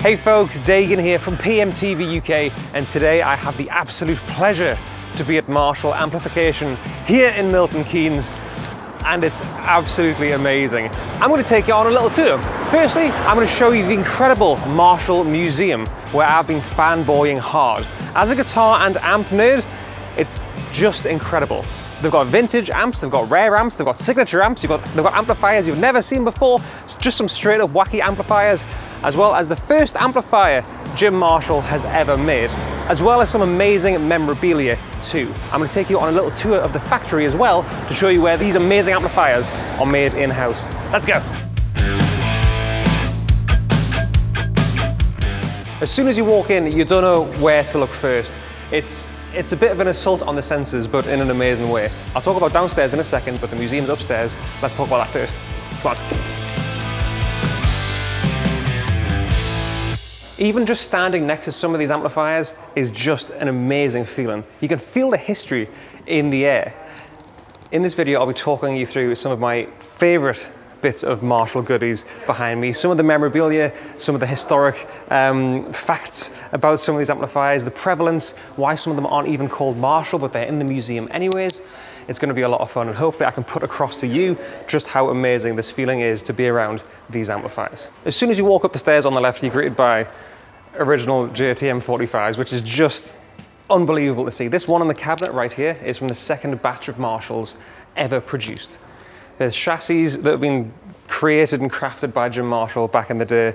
Hey folks, Dagan here from PMTVUK, and today I have the absolute pleasure to be at Marshall Amplification here in Milton Keynes, and it's absolutely amazing. I'm going to take you on a little tour. Firstly, I'm going to show you the incredible Marshall Museum, where I've been fanboying hard. As a guitar and amp nerd, it's just incredible. They've got vintage amps, they've got rare amps, they've got signature amps, they've got amplifiers you've never seen before. It's just some straight up wacky amplifiers, as well as the first amplifier Jim Marshall has ever made, as well as some amazing memorabilia too. I'm going to take you on a little tour of the factory as well to show you where these amazing amplifiers are made in-house. Let's go. As soon as you walk in, you don't know where to look first. It's a bit of an assault on the senses, but in an amazing way. I'll talk about downstairs in a second, but the museum's upstairs. Let's talk about that first. Come on. Even just standing next to some of these amplifiers is just an amazing feeling. You can feel the history in the air. In this video, I'll be talking you through some of my favorite bits of Marshall goodies behind me, some of the memorabilia, some of the historic facts about some of these amplifiers, the prevalence, why some of them aren't even called Marshall, but they're in the museum anyways. It's going to be a lot of fun, and hopefully I can put across to you just how amazing this feeling is to be around these amplifiers. As soon as you walk up the stairs on the left, you're greeted by original JTM 45s, which is just unbelievable to see. This one on the cabinet right here is from the second batch of Marshalls ever produced. There's chassis that have been created and crafted by Jim Marshall back in the day.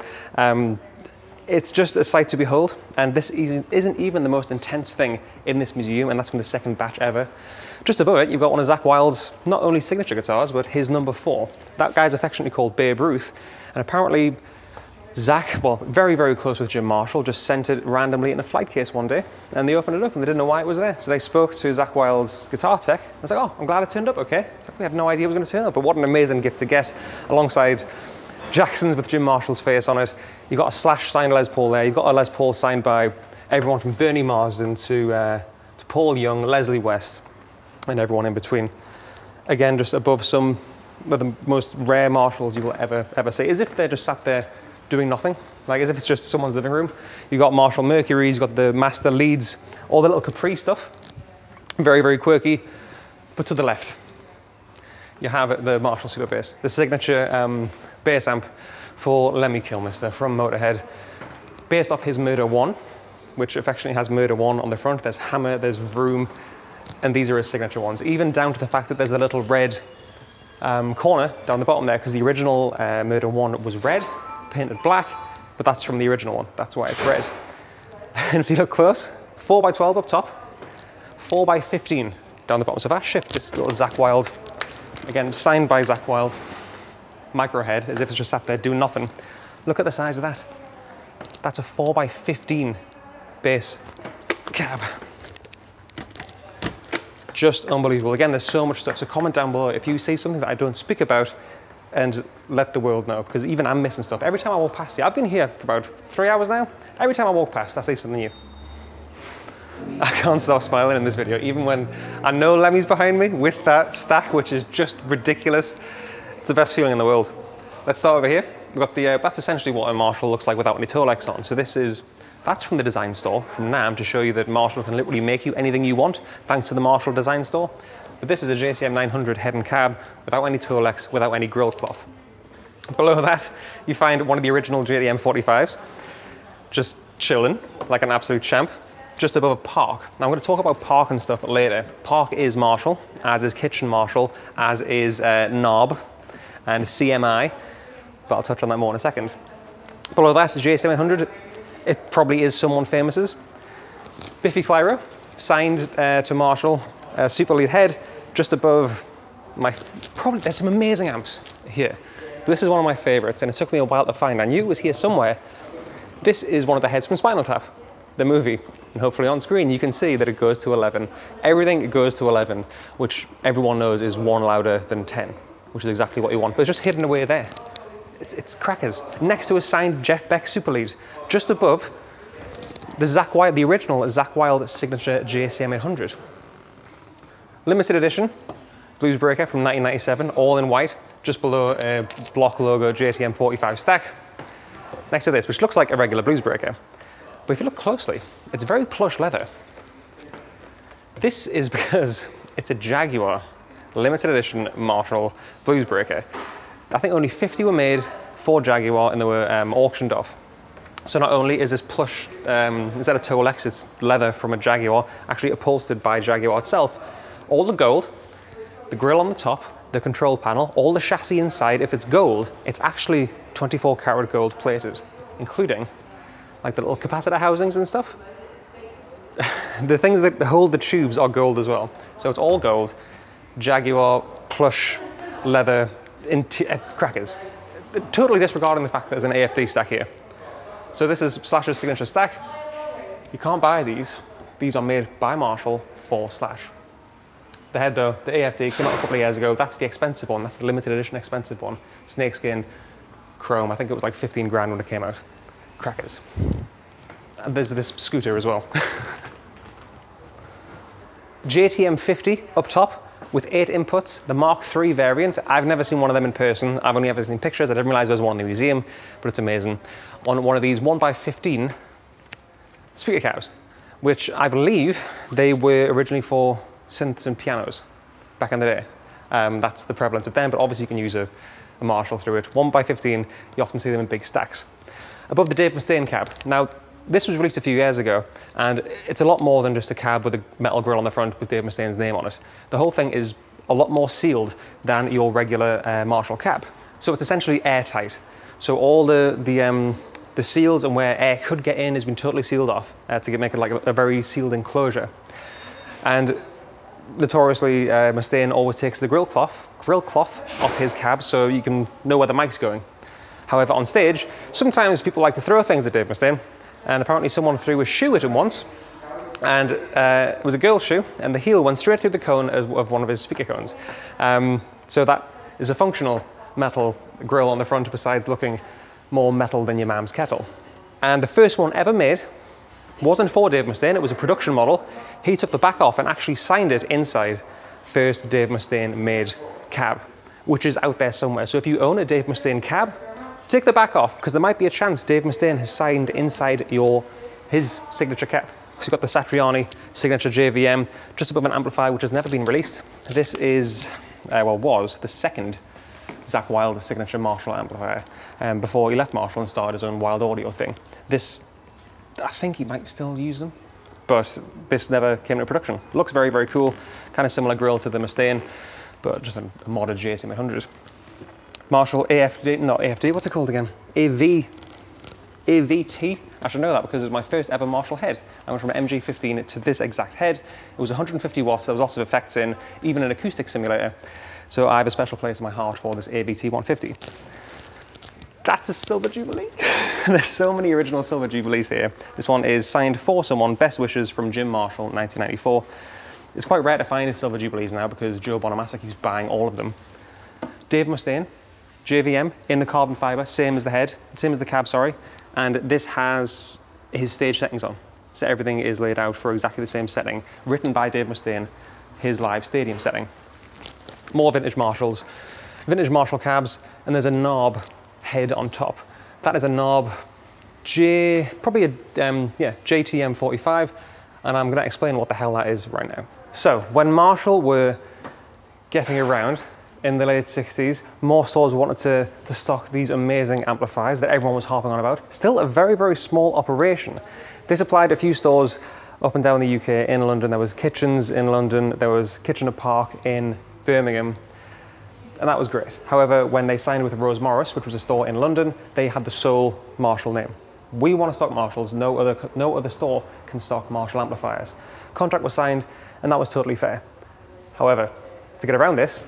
It's just a sight to behold, and this isn't even the most intense thing in this museum, and that's from the second batch ever. Just above it, you've got one of Zakk Wylde's not only signature guitars, but his number 4. That guy's affectionately called Babe Ruth, and apparently Zakk, well, very, very close with Jim Marshall, just sent it randomly in a flight case one day, and they opened it up and they didn't know why it was there. So they spoke to Zakk Wylde's guitar tech. I was like, oh, I'm glad it turned up, okay. It's like, we had no idea it was going to turn up, but what an amazing gift to get, alongside Jackson's with Jim Marshall's face on it. You've got a Slash signed Les Paul there. You've got a Les Paul signed by everyone from Bernie Marsden to Paul Young, Leslie West, and everyone in between. Again, just above some of the most rare Marshalls you will ever see, as if they're just sat there doing nothing, like as if it's just someone's living room. You've got Marshall Mercury's, you've got the Master Leads, all the little Capri stuff. Very, very quirky. But to the left, you have the Marshall Super Bass, the signature bass amp for Lemmy Kilmister from Motorhead, based off his Murder 1, which affectionately has Murder 1 on the front. There's Hammer, there's Vroom, and these are his signature ones, even down to the fact that there's a little red corner down the bottom there, because the original Murder 1 was red, painted black, but that's from the original one. That's why it's red. And if you look close, 4x12 up top, 4x15 down the bottom. So if I shift this little Zakk Wylde, again, signed by Zakk Wylde, micro head, as if it's just sat there doing nothing. Look at the size of that. That's a 4x15 bass cab. Just unbelievable. Again, there's so much stuff, so comment down below if you see something that I don't speak about, and let the world know, because even I'm missing stuff. Every time I walk past here, I've been here for about 3 hours now, every time I walk past, I see something new. I can't stop smiling in this video, even when I know Lemmy's behind me with that stack, which is just ridiculous. It's the best feeling in the world. Let's start over here. We've got the, that's essentially what a Marshall looks like without any Tolex on. So that's from the design store, from NAMM, to show you that Marshall can literally make you anything you want, thanks to the Marshall design store. But this is a JCM 900 head and cab without any Tolex, without any grill cloth. Below that, you find one of the original JTM 45s, just chilling like an absolute champ, just above a Park. Now I'm going to talk about Park and stuff later. Park is Marshall, as is Kitchen Marshall, as is Knob and CMI, but I'll touch on that more in a second. Below that is JCM 900. It probably is someone famous's. Biffy Clyro, signed to Marshall, super lead head, just above my, there's some amazing amps here. But this is one of my favorites, and it took me a while to find. I knew it was here somewhere. This is one of the heads from Spinal Tap, the movie, and hopefully on screen you can see that it goes to 11. Everything goes to 11, which everyone knows is 1 louder than 10, which is exactly what you want, but it's just hidden away there. It's crackers. Next to a signed Jeff Beck super lead, just above the Zakk Wylde, the original Zakk Wylde signature JCM 800. Limited edition Bluesbreaker from 1997, all in white, just below a block logo JTM 45 stack. next to this, which looks like a regular blues breaker. But if you look closely, it's very plush leather. This is because it's a Jaguar limited edition Marshall blues breaker. I think only 50 were made for Jaguar and they were auctioned off. So not only is this plush, instead of Tolex, it's leather from a Jaguar, actually upholstered by Jaguar itself. All the gold, the grille on the top, the control panel, all the chassis inside, if it's gold, it's actually 24 karat gold plated, including like the little capacitor housings and stuff. The things that hold the tubes are gold as well. So it's all gold, Jaguar, plush, leather, crackers. Totally disregarding the fact that there's an AFD stack here. So this is Slash's signature stack. You can't buy these. These are made by Marshall for Slash. The head though, the AFD came out a couple of years ago. That's the expensive one. That's the limited edition expensive one. Snakeskin, chrome. I think it was like 15 grand when it came out. Crackers. And there's this scooter as well. JTM 50 up top with 8 inputs, the Mark III variant. I've never seen one of them in person. I've only ever seen pictures. I didn't realize there was one in the museum, but it's amazing. On one of these 1x15 speaker cabs, which I believe they were originally for synths and pianos back in the day. That's the prevalence of them, but obviously you can use a Marshall through it. 1x15, you often see them in big stacks. Above the Dave Mustaine cab. Now, this was released a few years ago, and it's a lot more than just a cab with a metal grille on the front with Dave Mustaine's name on it. The whole thing is a lot more sealed than your regular Marshall cab. So it's essentially airtight. So all the seals and where air could get in has been totally sealed off to make it like a very sealed enclosure. And notoriously, Mustaine always takes the grill cloth off his cab so you can know where the mic's going. However, on stage, sometimes people like to throw things at Dave Mustaine, and apparently someone threw a shoe at him once, and it was a girl's shoe, and the heel went straight through the cone of one of his speaker cones. So that is a functional metal grill on the front, besides looking more metal than your mum's kettle. And the first one ever made wasn't for Dave Mustaine, it was a production model. He took the back off and actually signed it inside first Dave Mustaine made cab, which is out there somewhere. So if you own a Dave Mustaine cab, take the back off, because there might be a chance Dave Mustaine has signed inside his signature cab. So you've got the Satriani signature JVM just above an amplifier which has never been released. This is, was the second Zakk Wylde signature Marshall amplifier before he left Marshall and started his own Wild Audio thing. This, I think he might still use them, but this never came into production. Looks very, very cool. Kind of similar grille to the Mustaine, but just a modded JSM 800. Marshall AFD, not AFD, what's it called again? AVT. I should know that because it was my first ever Marshall head. I went from an MG15 to this exact head. It was 150 watts, there was lots of effects in, even an acoustic simulator. So I have a special place in my heart for this AVT 150. That's a Silver Jubilee. There's so many original Silver Jubilees here. This one is signed for someone, best wishes from Jim Marshall, 1994. It's quite rare to find his Silver Jubilees now because Joe Bonamassa keeps buying all of them. Dave Mustaine, JVM in the carbon fiber, same as the head, same as the cab, sorry. And this has his stage settings on. So everything is laid out for exactly the same setting, written by Dave Mustaine, his live stadium setting. More vintage Marshalls, vintage Marshall cabs, and there's a knob head on top. That is a knob, probably a JTM 45, and I'm gonna explain what the hell that is right now. So when Marshall were getting around in the late 60s, more stores wanted to stock these amazing amplifiers that everyone was harping on about. Still a very, very small operation. They supplied a few stores up and down the UK. In London, there was Kitchens in London, there was Kitchener Park in Birmingham, and that was great. However, when they signed with Rose Morris, which was a store in London, they had the sole Marshall name. We want to stock Marshalls, no other store can stock Marshall amplifiers. Contract was signed, and that was totally fair. However, to get around this,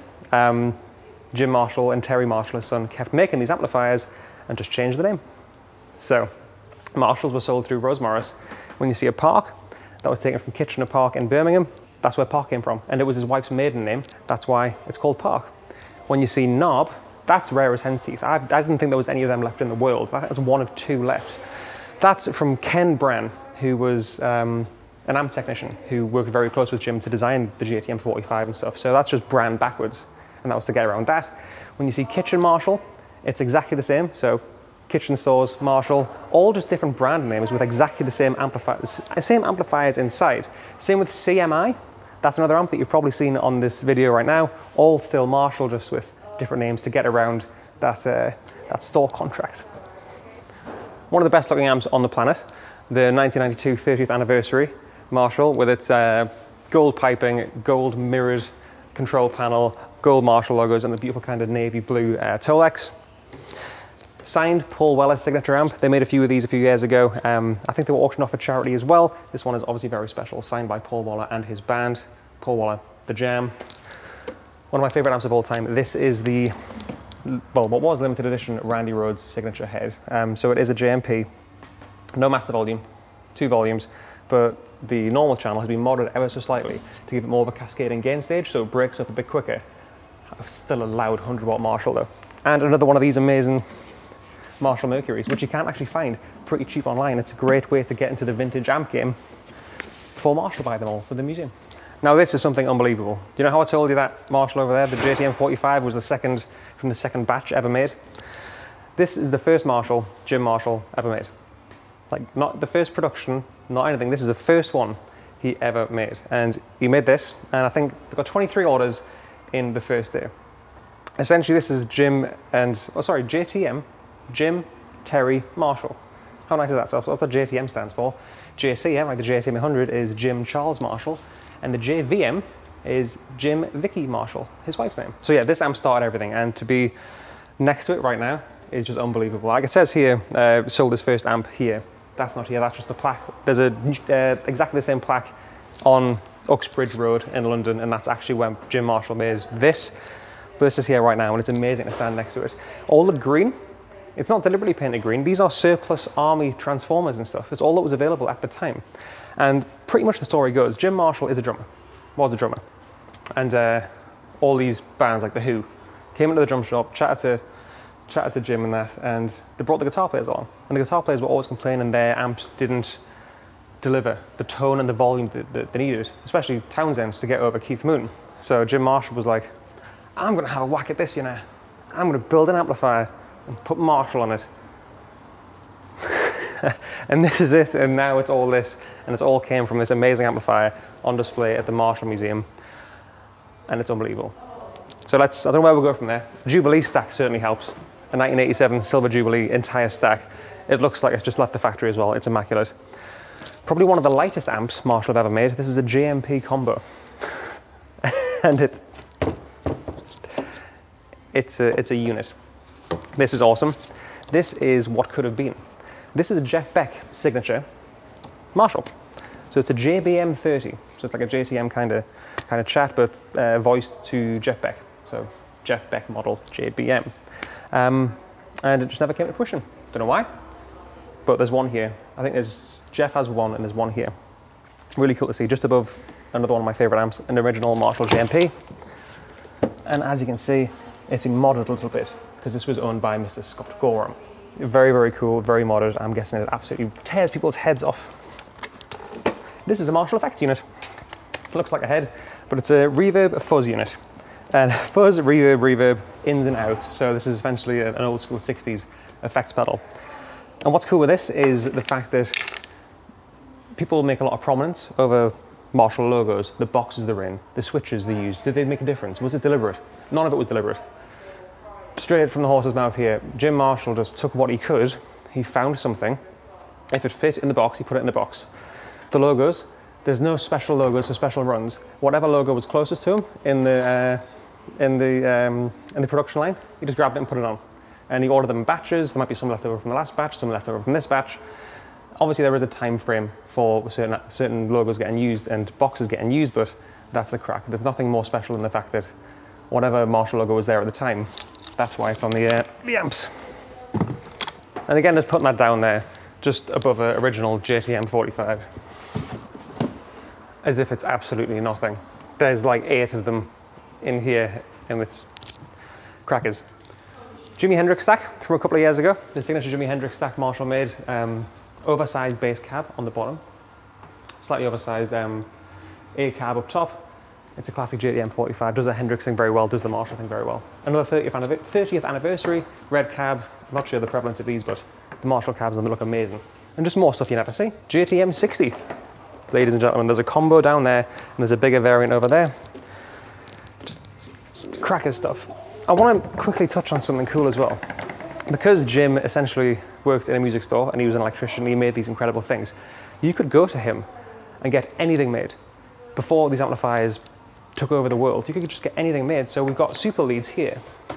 Jim Marshall and Terry Marshall, his son, kept making these amplifiers and just changed the name. So Marshalls were sold through Rose Morris. When you see a Park, that was taken from Kitchener Park in Birmingham. That's where Park came from, and it was his wife's maiden name. That's why it's called Park. When you see Knob, that's rarest hen's teeth. I didn't think there was any of them left in the world. That was one of 2 left. That's from Ken Brann, who was an amp technician who worked very close with Jim to design the JTM 45 and stuff. So that's just Brann backwards, and that was to get around that. When you see Kitchen Marshall, it's exactly the same. So kitchen stores, Marshall, all just different brand names with exactly the same amplifiers inside. Same with CMI. That's another amp that you've probably seen on this video right now. All still Marshall, just with different names to get around that, that store contract. One of the best looking amps on the planet. The 1992 30th anniversary Marshall with its gold piping, gold mirrored control panel, gold Marshall logos, and the beautiful kind of navy blue Tolex. Signed Paul Weller's signature amp. They made a few of these a few years ago. I think they were auctioned off for charity as well. This one is obviously very special, signed by Paul Weller and his band. Paul Weller, the Jam. One of my favorite amps of all time. This is the, well, what was limited edition Randy Rhoads signature head. So it is a JMP, no master volume, 2 volumes, but the normal channel has been modded ever so slightly to give it more of a cascading gain stage, so it breaks up a bit quicker. Still a loud 100-watt Marshall though. And another one of these amazing Marshall Mercuries, which you can actually find pretty cheap online. It's a great way to get into the vintage amp game before Marshall buy them all for the museum. Now this is something unbelievable. You know how I told you that Marshall over there, the JTM45, was the second from the second batch ever made? This is the first Marshall, Jim Marshall, ever made. Like, not the first production, not anything. This is the first one he ever made. And he made this, and I think they got 23 orders in the first day. Essentially, this is JTM, Jim, Terry, Marshall. How nice is that? So that's what JTM stands for. JCM, like the JTM 100, is Jim Charles Marshall, and the JVM is Jim Vicky Marshall, his wife's name. So yeah, this amp started everything, and to be next to it right now is just unbelievable. Like it says here, sold his first amp here. That's not here, that's just the plaque. There's a exactly the same plaque on Uxbridge Road in London, and that's actually when Jim Marshall made this. But this is here right now, and it's amazing to stand next to it. All the green, it's not deliberately painted green. These are surplus army transformers and stuff. It's all that was available at the time. And pretty much the story goes, Jim Marshall is a drummer, was a drummer. And all these bands like The Who came into the drum shop, chatted to Jim and that, and they brought the guitar players along. And the guitar players were always complaining their amps didn't deliver the tone and the volume that they needed, especially Townsend's, to get over Keith Moon. So Jim Marshall was like, I'm gonna have a whack at this, you know. I'm gonna build an amplifier and put Marshall on it. And this is it, and now it's all this, and it all came from this amazing amplifier on display at the Marshall Museum, and it's unbelievable. So I don't know where we'll go from there. Jubilee stack certainly helps. A 1987 Silver Jubilee entire stack. It looks like it's just left the factory as well. It's immaculate. Probably one of the lightest amps Marshall have ever made. This is a JMP combo. And it's a unit. This is awesome. This is what could have been. This is a Jeff Beck signature Marshall. So it's a JBM 30. So it's like a JTM kind of chat, but voiced to Jeff Beck. So Jeff Beck model JBM. And it just never came to fruition. Don't know why, but there's one here. I think Jeff has one and there's one here. Really cool to see, just above another one of my favorite amps, an original Marshall JMP. And as you can see, it's been modded a little bit because this was owned by Mr. Scott Gorham. Very, very cool, very modded. I'm guessing it absolutely tears people's heads off. This is a Marshall effects unit. It looks like a head, but it's a reverb fuzz unit. And fuzz, reverb, ins and outs. So this is essentially an old school 60s effects pedal. And what's cool with this is the fact that people make a lot of prominence over Marshall logos, the boxes they're in, the switches they use. Did they make a difference? Was it deliberate? None of it was deliberate. Straight from the horse's mouth here, Jim Marshall just took what he could. He found something. If it fit in the box, he put it in the box. The logos, there's no special logos for special runs. Whatever logo was closest to him in the production line, he just grabbed it and put it on. And he ordered them in batches. There might be some left over from the last batch, some left over from this batch. Obviously, there is a time frame for certain logos getting used and boxes getting used, but that's the crack. There's nothing more special than the fact that whatever Marshall logo was there at the time, that's why it's on the amps. And again, just putting that down there, just above an original JTM 45. As if it's absolutely nothing. There's like 8 of them in here, and it's crackers. Jimi Hendrix stack from a couple of years ago. The signature Jimi Hendrix stack Marshall made. Oversized bass cab on the bottom. Slightly oversized A cab up top. It's a classic JTM 45, does the Hendrix thing very well, does the Marshall thing very well. Another 30th anniversary, red cab. I'm not sure the prevalence of these, but the Marshall cabs, and they look amazing. And just more stuff you never see. JTM 60. Ladies and gentlemen, there's a combo down there, and there's a bigger variant over there. Just cracker stuff. I want to quickly touch on something cool as well. Because Jim essentially worked in a music store, and he was an electrician, he made these incredible things. You could go to him and get anything made. Before these amplifiers took over the world, you could just get anything made. So we've got super leads here,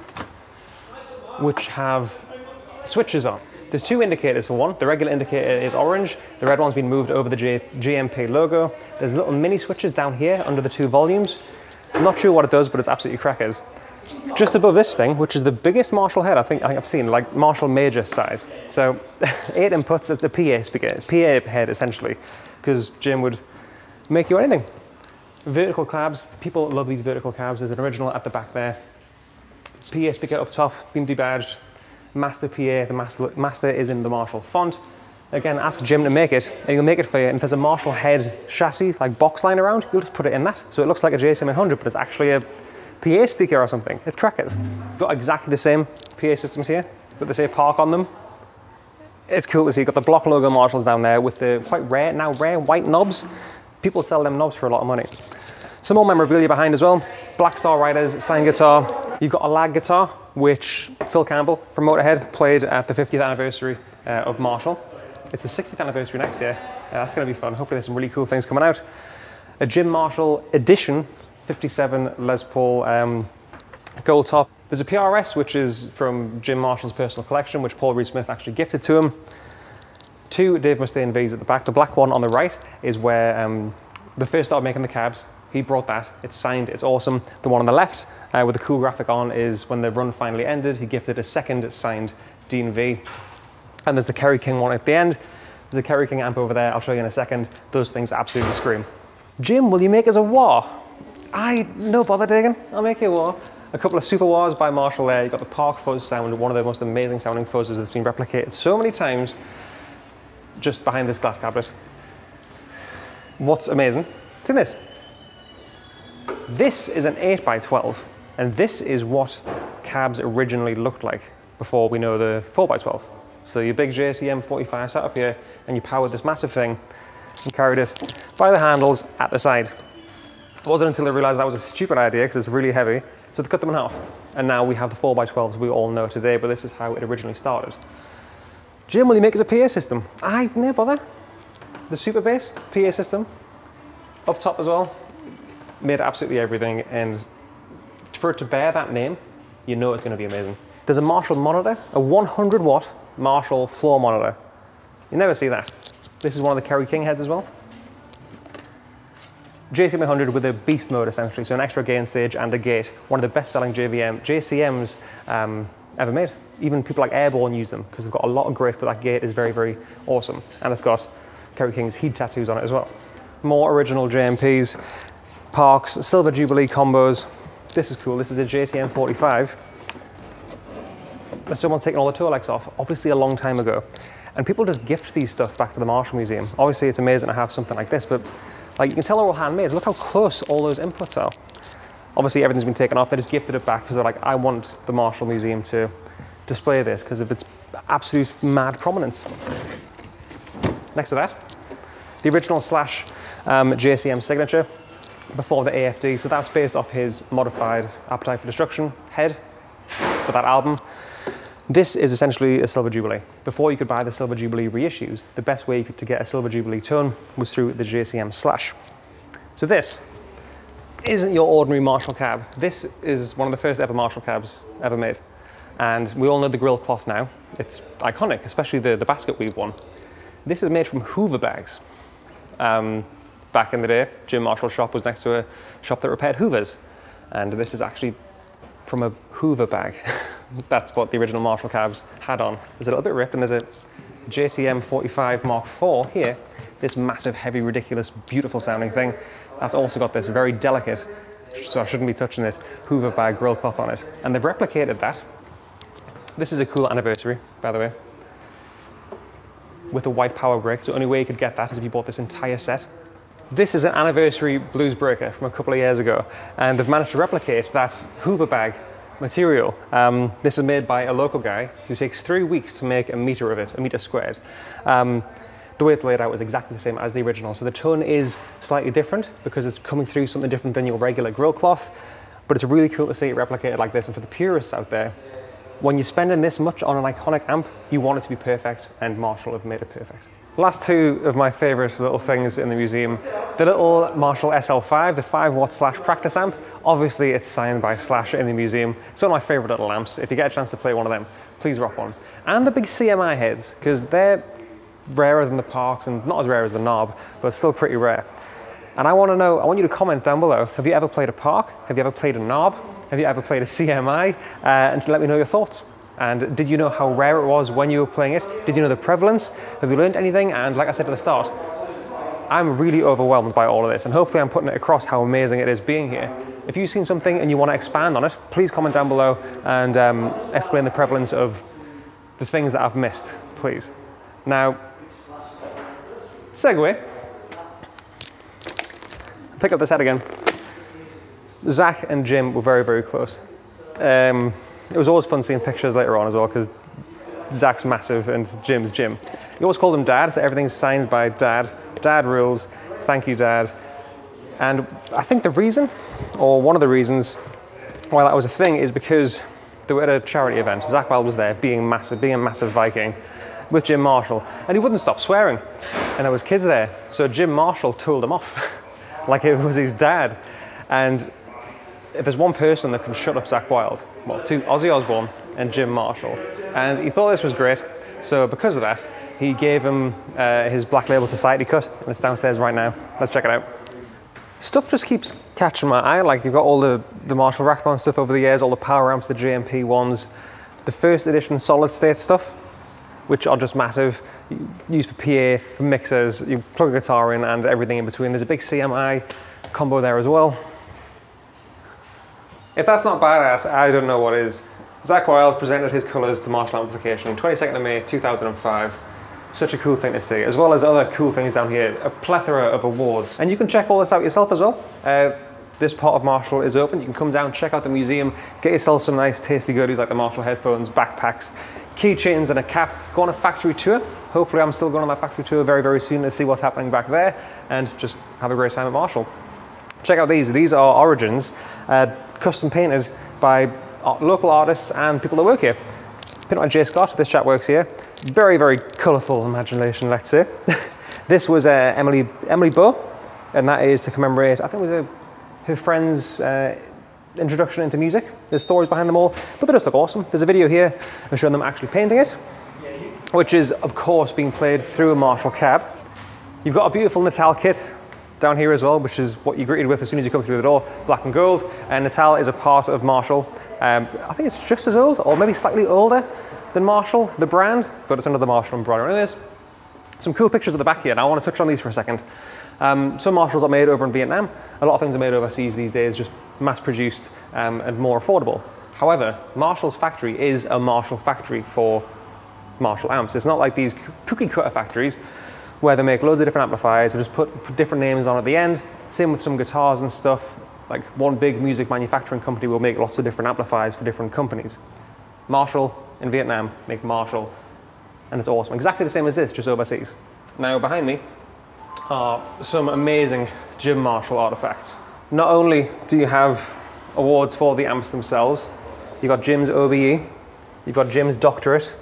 which have switches on. There's two indicators for one. The regular indicator is orange. The red one's been moved over the GMP logo. There's little mini switches down here under the two volumes. I'm not sure what it does, but it's absolutely crackers. Just above this thing, which is the biggest Marshall head I think I've seen, like Marshall major size. So 8 inputs, it's a PA speaker, PA head essentially, because Jim would make you anything. Vertical cabs, people love these vertical cabs. There's an original at the back there. PA speaker up top, been debadged. Master PA, the master is in the Marshall font. Again, ask Jim to make it, and he'll make it for you. And if there's a Marshall head chassis, like box line around, you'll just put it in that. So it looks like a JSM 100, but it's actually a PA speaker or something. It's crackers. Got exactly the same PA systems here, but they say Park on them. It's cool to see. You've got the block logo Marshalls down there with the quite rare, now rare white knobs. People sell them knobs for a lot of money. Some more memorabilia behind as well. Black Star Riders, signed guitar. You've got a lag guitar, which Phil Campbell from Motorhead played at the 50th anniversary of Marshall. It's the 60th anniversary next year. That's going to be fun. Hopefully there's some really cool things coming out. A Jim Marshall edition, 57 Les Paul gold top. There's a PRS, which is from Jim Marshall's personal collection, which Paul Reed Smith actually gifted to him. 2 Dave Mustaine V's at the back. The black one on the right is where they first started making the cabs. He brought that. It's signed. It's awesome. The one on the left with the cool graphic on is when the run finally ended. He gifted a second signed Dean V. And there's the Kerry King one at the end. There's the Kerry King amp over there. I'll show you in a second. Those things absolutely scream. Jim, will you make us a wah? No bother, Dagan. I'll make you a wah. A couple of super wahs by Marshall there. You've got the Park fuzz sound, one of the most amazing sounding fuzzes that's been replicated so many times just behind this glass cabinet. What's amazing? See this. This is an 8x12, and this is what cabs originally looked like before we know the 4x12. So your big JTM 45 sat up here, and you powered this massive thing and carried it by the handles at the side. It wasn't until I realized that was a stupid idea because it's really heavy, so they cut them in half. And now we have the 4x12s we all know today, but this is how it originally started. Jim, will you make us a PA system? No bother. The super bass PA system, up top as well. Made absolutely everything, and for it to bear that name, you know it's going to be amazing. There's a Marshall monitor, a 100 watt Marshall floor monitor. You never see that. This is one of the Kerry King heads as well. JCM 100 with a beast mode essentially, so an extra gain stage and a gate. One of the best selling JCMs ever made. Even people like Airborne use them because they've got a lot of grip, but that gate is very, very awesome. And it's got Kerry King's heat tattoos on it as well. More original JMPs. Parks, Silver Jubilee combos. This is cool. This is a JTM 45. And someone's taken all the toe legs off, obviously a long time ago. And people just gift these stuff back to the Marshall Museum. Obviously it's amazing to have something like this, but like you can tell they're all handmade. Look how close all those inputs are. Obviously everything's been taken off. They just gifted it back because they're like, I want the Marshall Museum to display this because of its absolute mad prominence. Next to that, the original Slash JCM signature before the AFD. So that's based off his modified Appetite for Destruction head for that album. This is essentially a Silver Jubilee. Before you could buy the Silver Jubilee reissues, the best way to get a Silver Jubilee tone was through the JCM Slash. So this isn't your ordinary Marshall cab. This is one of the first ever Marshall cabs ever made. And we all know the grill cloth now. It's iconic, especially the basket weave one. This is made from Hoover bags. Back in the day, Jim Marshall's shop was next to a shop that repaired Hoovers. And this is actually from a Hoover bag. That's what the original Marshall cabs had on. There's a little bit ripped, and there's a JTM 45 Mark IV here. This massive, heavy, ridiculous, beautiful sounding thing. That's also got this very delicate, so I shouldn't be touching it, Hoover bag grill cloth on it. And they've replicated that. This is a cool anniversary, by the way, with a white power brick. So the only way you could get that is if you bought this entire set. This is an anniversary blues breaker from a couple of years ago, and they've managed to replicate that Hoover bag material. This is made by a local guy who takes 3 weeks to make a meter of it, a meter squared. The way it's laid out is exactly the same as the original, so the tone is slightly different because it's coming through something different than your regular grill cloth, but it's really cool to see it replicated like this. And for the purists out there, when you're spending this much on an iconic amp, you want it to be perfect, and Marshall have made it perfect. Last two of my favorite little things in the museum, the little Marshall SL5, the 5-watt Slash practice amp. Obviously it's signed by Slash in the museum. It's one of my favorite little amps. If you get a chance to play one of them, please rock one. And the big CMI heads, because they're rarer than the Parks and not as rare as the Knob, but still pretty rare. And I want to know, I want you to comment down below, have you ever played a Park? Have you ever played a Knob? Have you ever played a CMI? And let me know your thoughts. And did you know how rare it was when you were playing it? Did you know the prevalence? Have you learned anything? And like I said at the start, I'm really overwhelmed by all of this, and hopefully I'm putting it across how amazing it is being here. If you've seen something and you want to expand on it, please comment down below and explain the prevalence of the things that I've missed, please. Now, segue. Pick up this head again. Zach and Jim were very, very close. It was always fun seeing pictures later on as well, because Zach's massive and Jim's Jim. You always called him Dad, so everything's signed by Dad. Dad rules. Thank you, Dad. And I think the reason, or one of the reasons why that was a thing, is because they were at a charity event. Zach Wild was there, being a massive Viking, with Jim Marshall, and he wouldn't stop swearing. And there was kids there, so Jim Marshall told him off, like it was his dad. And if there's one person that can shut up Zach Wild, well, two, Ozzy Osbourne and Jim Marshall. And he thought this was great, so because of that, he gave him his Black Label Society cut, and it's downstairs right now. Let's check it out. Stuff just keeps catching my eye. Like, you've got all the Marshall Rackman stuff over the years, all the power amps, the JMP ones, the first edition solid state stuff, which are just massive, used for PA, for mixers. You plug a guitar in and everything in between. There's a big CMI combo there as well. If that's not badass, I don't know what is. Zach Wild presented his colours to Marshall Amplification on 22nd of May 2005. Such a cool thing to see, as well as other cool things down here, a plethora of awards. And you can check all this out yourself as well. This part of Marshall is open. You can come down, check out the museum, get yourself some nice tasty goodies like the Marshall headphones, backpacks, keychains and a cap. Go on a factory tour. Hopefully I'm still going on that factory tour very, very soon to see what's happening back there, and just have a great time at Marshall. Check out these. These are Origins, custom painted by local artists and people that work here. Painted by J. Scott. This chap works here. Very, very colourful imagination, let's say. This was Emily Bow, and that is to commemorate, I think it was her friend's introduction into music. There's stories behind them all, but they just look awesome. There's a video here of showing them actually painting it, which is, of course, being played through a Marshall cab. You've got a beautiful Natal kit down here as well, which is what you're greeted with as soon as you come through the door, black and gold. And Natal is a part of Marshall. I think it's just as old, or maybe slightly older than Marshall, the brand, but it's under the Marshall umbrella. Anyways, some cool pictures at the back here. Now I want to touch on these for a second. Some Marshalls are made over in Vietnam. A lot of things are made overseas these days, just mass-produced and more affordable. However, Marshall's factory is a Marshall factory for Marshall amps. It's not like these cookie cutter factories where they make loads of different amplifiers and just put different names on at the end. Same with some guitars and stuff. Like, one big music manufacturing company will make lots of different amplifiers for different companies. Marshall in Vietnam make Marshall, and it's awesome. Exactly the same as this, just overseas. Now behind me are some amazing Jim Marshall artifacts. Not only do you have awards for the amps themselves, you've got Jim's OBE, you've got Jim's doctorate,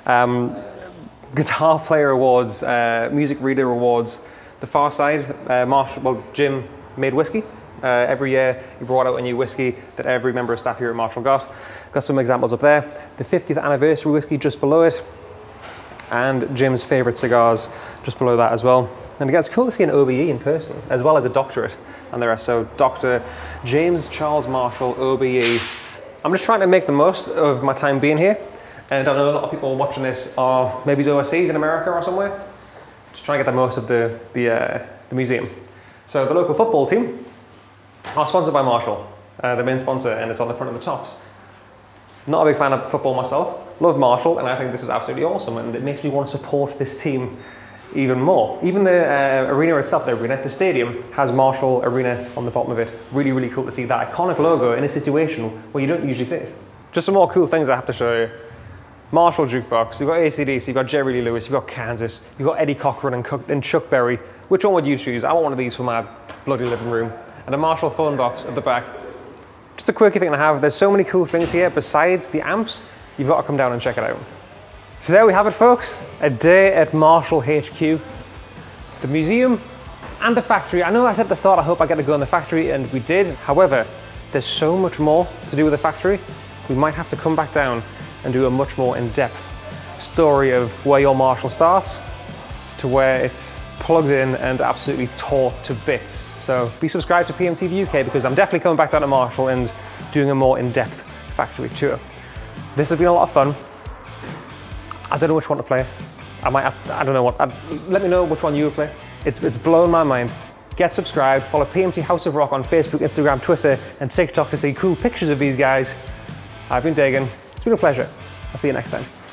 guitar player awards, music reader awards. The far side, Jim made whiskey. Every year he brought out a new whiskey that every member of staff here at Marshall got. Got some examples up there. The 50th anniversary whiskey just below it, and Jim's favourite cigars just below that as well. And again, it's cool to see an OBE in person, as well as a doctorate and the rest. So Dr. James Charles Marshall, OBE. I'm just trying to make the most of my time being here. And I know a lot of people watching this are maybe overseas in America or somewhere. Just trying to get the most of the museum. So the local football team are sponsored by Marshall, the main sponsor, and it's on the front of the tops. Not a big fan of football myself, love Marshall, and I think this is absolutely awesome, and it makes me want to support this team even more. Even the arena itself, the stadium, has Marshall Arena on the bottom of it. Really, really cool to see that iconic logo in a situation where you don't usually see it. Just some more cool things I have to show you. Marshall jukebox, you've got AC/DC, you've got Jerry Lee Lewis, you've got Kansas, you've got Eddie Cochran and Chuck Berry. Which one would you choose? I want one of these for my bloody living room. And a Marshall phone box at the back. Just a quirky thing to have. There's so many cool things here besides the amps. You've got to come down and check it out. So there we have it, folks. A day at Marshall HQ. The museum and the factory. I know I said at the start I hope I get to go in the factory, and we did. However, there's so much more to do with the factory. We might have to come back down and do a much more in-depth story of where your Marshall starts to where it's plugged in and absolutely taught to bits. So be subscribed to PMTVUK because I'm definitely coming back down to Marshall and doing a more in-depth factory tour. This has been a lot of fun. I don't know which one to play. I don't know what, let me know which one you would play. It's blown my mind. Get subscribed, follow PMT House of Rock on Facebook, Instagram, Twitter, and TikTok to see cool pictures of these guys. I've been Dagan. It's been a pleasure. I'll see you next time.